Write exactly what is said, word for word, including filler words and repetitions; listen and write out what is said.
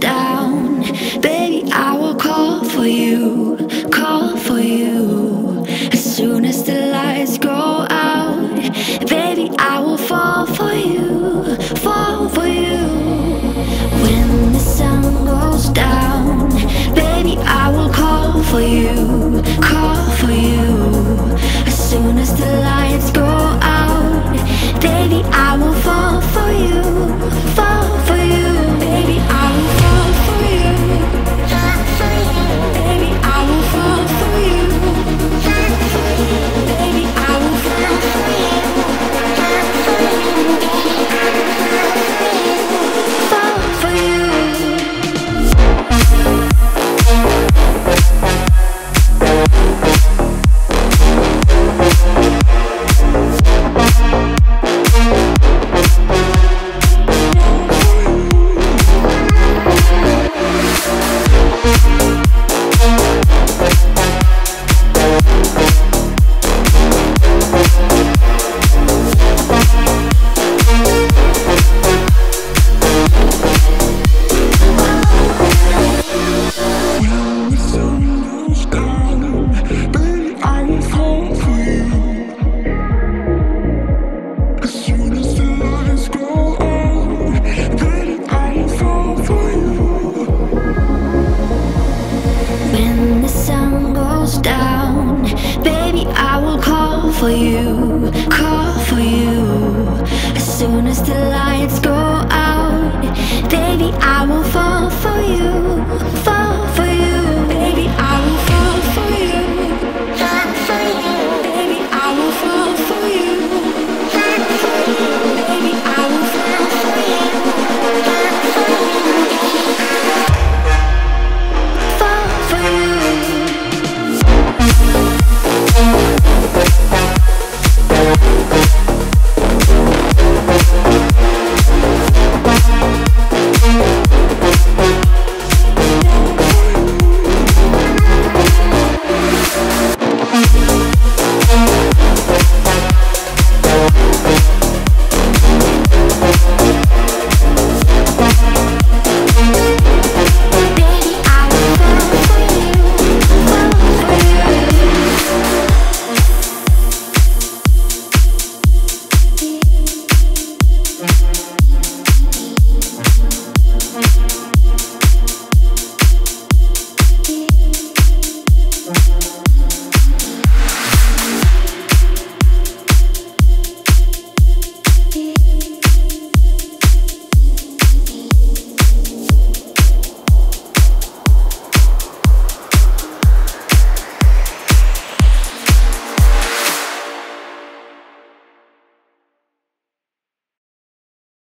down, baby, I will call for you, call for you. As soon as the lights go out, baby, I will fall for you, fall for you. When the sun goes down, baby, I will call for you, call for you. As soon as the lights go out, baby, I will fall for you, fall for you. Baby, I will fall for you, baby, I will fall for you, baby, I will fall for you, fall for you. For you, call for you. As soon as the lights go out, baby, I will fall for you, fall for you.